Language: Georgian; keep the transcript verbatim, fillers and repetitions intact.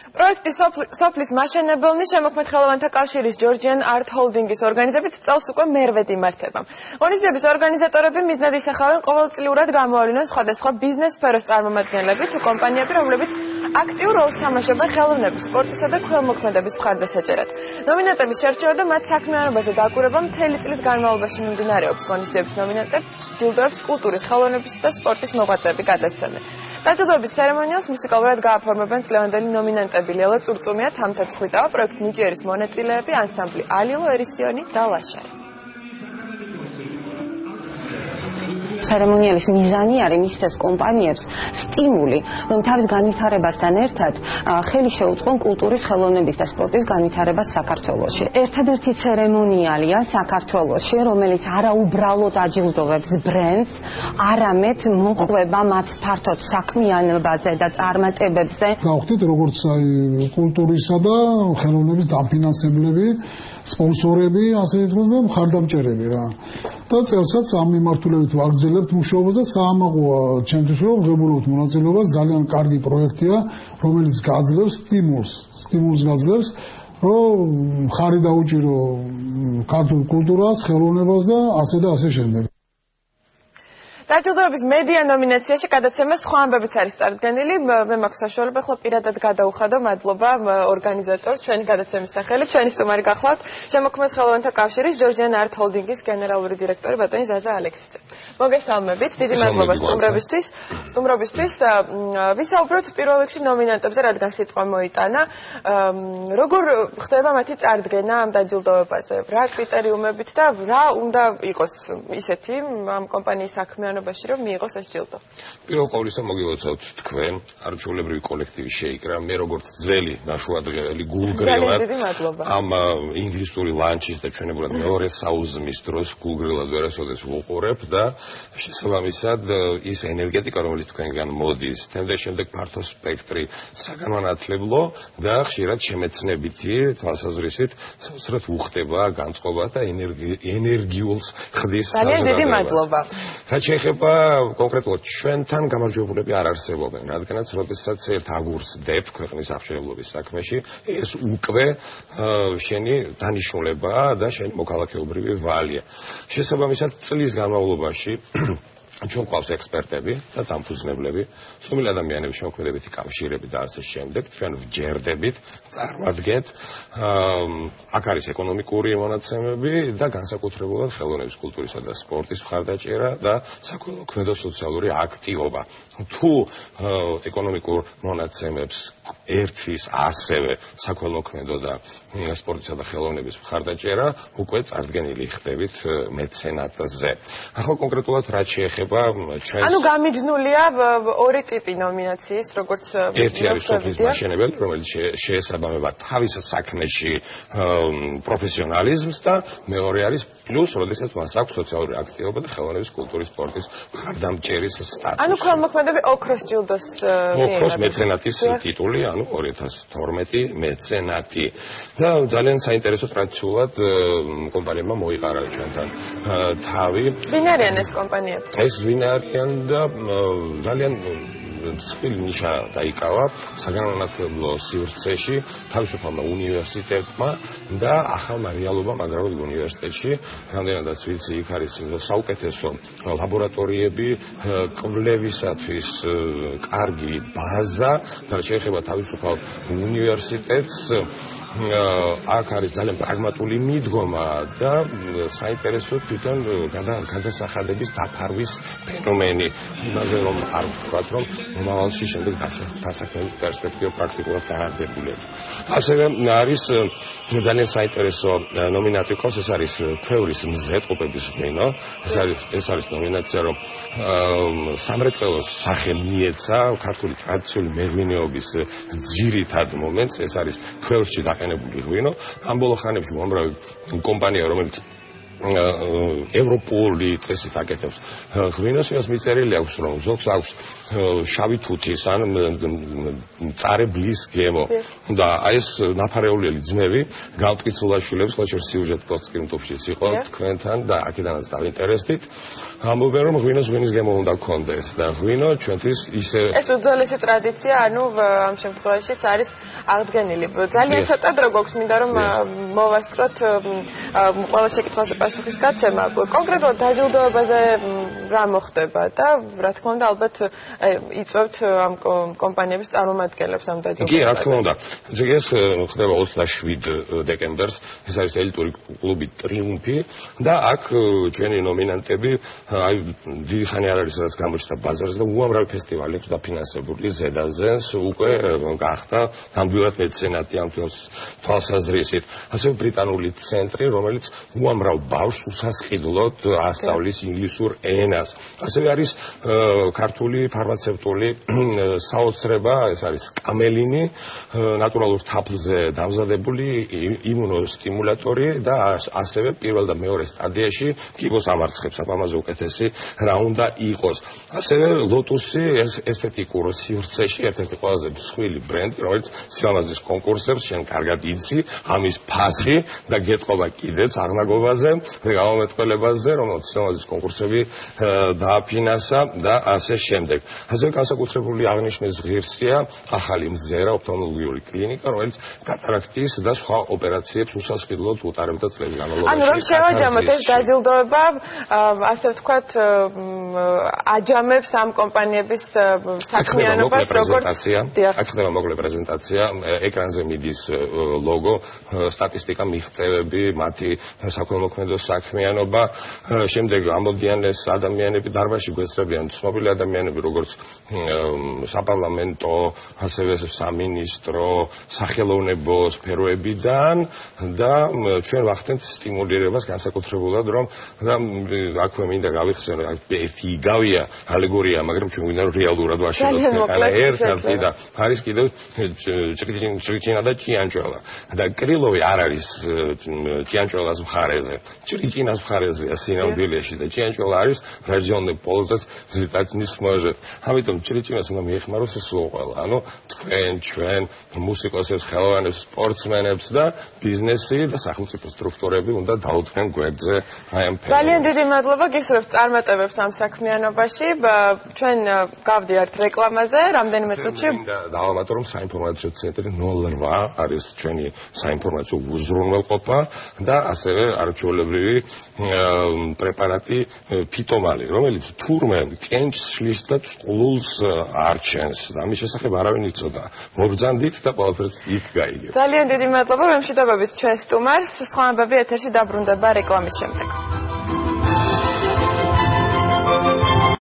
პროექტი სოფლის მაშენებელნი შემოქმედ ხელოვანთა კავშირის Georgian Art Holding-ის ორგანიზებით წელს უკვე მერვედ იმართება. ღონისძიების ორგანიზატორები მიზნად ისახავენ ყოველწლიურად გამოავლინონ სხვადასხვა ბიზნეს სფეროს წარმომადგენლები თუ კომპანიები, რომლებიც აქტიურ როლს თამაშობენ ხელოვნების, სპორტისა და ქველმოქმედების მხარდასაჭერად. ნომინანტების შერჩევა და მათ საქმიანობაზე დაკვირვება მთელი წლის განმავლობაში მიმდინარეობს. ღონისძიების ნომინანტებს ჯილდოებს კულტურის, ხელოვნების და სპორტის მოღვაწეები გადასცემენ. დაჯილდოების ცერემონიალს მუსიკალურად გააფორმებენ წლევანდელი ნომინანტები ლელა წურწუმია, თამთა ცხვიტავა, პროექტ ნიჭიერის მონაწილეები, ანსამბლი ალილო, ერისიონი და ლაშარი. ცერემონიალის მიზანი არის მისცეს კომპანიებს სტიმული, რომ თავის განვითარებასთან ერთად ხელი შეუწყონ კულტურის, ხელოვნების და სპორტის განვითარებას საქართველოში. ერთადერთი ცერემონიალია საქართველოში, რომელიც არაუბრალოდ აჯილდოვებს ბრენდს, არამედ მოყვება მათ ფართოდ საქმიანობაზე და წარმატებებზე. გავხდით როგორც კულტურისა და ხელოვნების დაფინანსებლები, სპონსორები, ასე ითქვას და მხარდამჭერები რა. და წელსაც ამ მიმართულებით ვაგრძელებთ მუშაობას და საამაყოა ჩემთვის რომ ღებულობთ მონაწილეობას, ძალიან კარგი პროექტია, რომელიც გაძლევს სტიმულს, სტიმულს გაძლევს, რომ ხარი დაუჭირო ქართულ კულტურას, ხელოვნებას და ასე და ასე შემდეგ. დაჯილდოების მედია ნომინაციაში გადაცემას სხვა ამბებიც არის წარდგენილი. მე მაქვს საშუალება ახლა პირადად გადავუხადო, მადლობა ორგანიზატორს, ჩვენი გადაცემის სახელი, ჩვენი სტუმარი გახლავთ, შემოქმედ ხელოვანთა კავშირის Georgian Art Holding-ის გენერალური დირექტორი ბატონი ზაზა ალექსიძე. მოგესალმებით, დიდი მადლობა სტუმრებისთვის. სტუმრობისთვის ვისაუბროთ პირველ რიგში ნომინანტებზე, რადგან სიტყვა მოიტანა. როგორ ხდება მათი წარდგენა ამ დაჯილდოებაზე? რა კრიტერიუმებით და რა უნდა იყოს ისეთი ამ კომპანიის საქმიანობაში, რომ მიიღოს ეს ჯილდო? პირველ ყოვლისა მოგილოცავთ თქვენ, არჩეულებრივი კოლექტივი შეიკრა, მე როგორც ძველი ნაშუადღებელი გულგრილად ამ ინგლისური ლანჩის და ჩვენებურად მეორე საუზმის დროს გულგრილად ვერასოდეს ვუყურებ და შესაბამისად ის ენერგეტიკა, რომელიც თქვენგან მოდის, თემდე შემდეგ ფართო სპექტრი საგანმანათლებლო და ხშირად შემეცნებითი თვალსაზრისით საოცრად უხდება განწყობას და ენერგიულს ხდის საზრდოებას. ძალიან დიდი მადლობა. რაც შეეხება კონკრეტულად ჩვენთან გამარჯვებულები არ არსებობენ, რადგანაც როდესაც ერთ აგურს დებ ქვეყნის აღშენებლობის საქმეში, ეს უკვე შენი დანიშნულებაა და შენი მოქალაქეობრივი ვალია. შესაბამისად წლის განმავლობაში ჩვენ გვყავს ექსპერტები და დამფუძნებლები, სრული ადამიანების შემოქმედებითი კავშირები და ასე შემდეგ, ჩვენ ვჯერდებით, წარმატგეთ, აქ არის ეკონომიკური მონაცემები და განსაკუთრებულად ხელოვნების, კულტურისა და სპორტის მხარდაჭერა და საქველმოქმედო სოციალური აქტივობა. თუ ეკონომიკურ მონაცემებს ერთვის ასევე საქველმოქმედო და სპორტისა და ხელოვნების მხარდაჭერა, უკვე წარდგენილი ხდებით მეცენატზე. ახლა კონკრეტულად რაც შეეხება ანუ გამიჯნულია ორი ტიპი ნომინაციის, როგორც ერთი არის სოფლის მაშენებელი, რომელიც შეესაბამება თავის საქმეში პროფესიონალიზმს და მეორე არის პლუს, როდესაც მას აქვს სოციალური აქტივობა და ხელოვნების, კულტურის, სპორტის მხარდამჭერის სტატუსი. ანუ ქველმოქმედები ოქროს ჯილდოს ოქროს მეცენატის ტიტული, ანუ ორი ათას თორმეტი მეცენატი. და ძალიან საინტერესო ტრადიციულად კომპანიებმა მოიყარა ჩვენთან თავი. ვინ არიან ეს კომპანიები? ეს ვინ არიან და ძალიან მსხვილი ნიშა დაიკავა საგანმანათლებლო სივრცეში თავისუფალმა უნივერსიტეტმა და ახალმა რეალობამ აგრარულ უნივერსიტეტში, რამდენადაც ვიცი, იქ არის საუკეთესო ლაბორატორიები, კვლევისათვის კარგი ბაზა და შეეხება თავისუფალ უნივერსიტეტს. აქ არის ძალიან პრაგმატული მიდგომა და საინტერესო თვითონ გადასახადების დაფარვის ფენომენი. იმაზე რომ არ ვთქვათ, რომ მომავალში შემდეგ დასაქმების პერსპექტივა პრაქტიკულად განარდებული. ასევე არის ძალიან საინტერესო ნომინაცია, ეს არის ჩვეულის მზე ტყუპების ღვინო. ეს არის ეს არის ნომინაცია, რომ სამრეწველოს სახე მიეცა ქართული ტრადიციული მეღვინეობის ძირითად მომენტს, ეს არის ქვევრში დაყენებული ღვინო. ამ ბოლო ხანებში უამრავი კომპანია, რომელიც ევროპული წესით აკეთებს ღვინოს, იმას მიწერილი აქვს, რომ ზოგს აქვს შავი თუთის ან მწარე ბლის გემო. და აი ეს ნაფარეულელი ძმები გამტკიცულაშვილებს, ხო შეიძლება სიუჟეტ პოსტკრიპტუმშიც იყო თქვენთან და აქედანაც დავინტერესდით. ამბობენ, რომ ღვინოს ღვინის გემო უნდა გქონდეს და ღვინო ჩვენთვის ისე ეს უძველესი ტრადიცია, ანუ ამ შემთხვევაშიც არის აღდგენილი. ძალიან ცოტა დრო გვაქვს, მინდა რომ მოვასწროთ ყველა შეკითხვაზე პასუხის გაცემა. კონკრეტულად დაჯილდოებაზე რა მოხდება და რა თქმა უნდა ალბათ იწვევთ ამ კომპანიების წარმომადგენლებს ამ დაჯილდოებაზე. კი, რა თქმა უნდა. ეს ხდება ოცდაშვიდ დეკემბერს, ეს არის ელიტური კლუბი ტრიუმფი და აქ ჩვენი ნომინანტები აი დიდი ხანი არ არის რაც გამოჩნდა ბაზარზე და უამრავი ფესტივალი აქვს დაფინანსებული ზედაზენს უკვე გახდა ნამდვილად მეცენატი ამ თვალსაზრისით. ასევე ბრიტანული ცენტრი, რომელიც უამრავ ბავშვს უსასყიდლოდ ასწავლის ინგლისურ ენას. ასევე არის ქართული ფარმაცევტული საოცრება, ეს არის კამელინი, ნატურალურ თაფლზე დამზადებული იმუნოსტიმულატორი და ასევე პირველ და მეორე სტადიაში კიბოს ამარცხებს, ამაზე უკეთესი რა უნდა იყოს. ასევე ლოტუსი ესთეტიკურ სივრცეში ერთ-ერთი ყველაზე მსხვილი ბრენდი, რომელიც სილამაზის კონკურსებს შენ კარგად იცი, ამის ფასი და გეტყობა კიდეც აღნაგობაზე და გამომეტყველებაზე, რომელიც სილამაზის კონკურსები დააფინანსა და ასე შემდეგ. ასევე განსაკუთრებული აღნიშვნის ღირსია ახალი მზერა ოფთალმოლოგიური კლინიკა, რომელიც კატარაქტის და სხვა ოპერაციებს უსასყიდლოდ უტარებდა წლების განმავლობაში. ანუ რომ შევაჯამოთ ეს დაჯილდოება, ასე ვთქვათ, აჯამებს ამ კომპანიების საქმიანობას, როგორც აქ ხდება მოკლე პრეზენტაცია, ეკრანზე მიდის ლოგო, სტატისტიკა, მიღწევები, მათი საქველმოქმედო საქმიანობა, შემდეგ ამოდიან ეს ადამიანები დარბაზში გვესწრებიან ცნობილი ადამიანები, როგორც საპარლამენტო, ასევე სამინისტრო, სახელოვნებო სფეროებიდან და ჩვენ ვახდენთ სტიმულირებას განსაკუთრებულად, რომ აქვე მინდა გავიხსენო, ერთი იგავია ალეგორია, მაგრამ ჩვენ გვინდა რომ რეალურად ვაშენოთ ქვეყანა ერთ-ერთი და არის კიდევ ჭრიჭინა და ჭიანჭველა. და კრილოვი არ არის ჭიანჭველას მხარეზე, ჭრიჭინას მხარეზეა სინამდვილეში და ჭიანჭველა არის რაჯონე პოლზას ზიტაცნის მოჟე. ამიტომ ჭრიჭინას უნდა მიეხმაროს ეს ყველა. ანუ თქვენ, ჩვენ, მუსიკოსებს, ხელოვანებს, სპორტსმენებს და ბიზნესი და სახელმწიფო სტრუქტურები უნდა დაუდგნენ გვერდზე აი ამ ფერმას. ძალიან დიდი მადლობა გისურვებთ წარმატებებს ამ საქმიანობაში. ჩვენ გავდიართ რეკლამაზე, რამდენიმე წუთში. დავამატო რომ საინფორმაციო ცენტრი ნულ რვა არის ჩვენი საინფორმაციო უზრუნველყოფა და ასევე არჩეულებრივი პრეპარატი ფიტომალი, რომელიც თურმე კენჭს შლის და წყლულს არჩენს და ამის შესახებ არავინ იცოდა. მობრძანდით და ყველაფერს იქ გაიგებთ. ძალიან დიდი მადლობა, მემშვიდობებით ჩვენ სტუმარს. სხვა ამბები ეთერში დაბრუნდება რეკლამის შემდეგ.